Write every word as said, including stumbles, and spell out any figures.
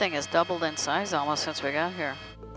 thing has doubled in size almost since we got here.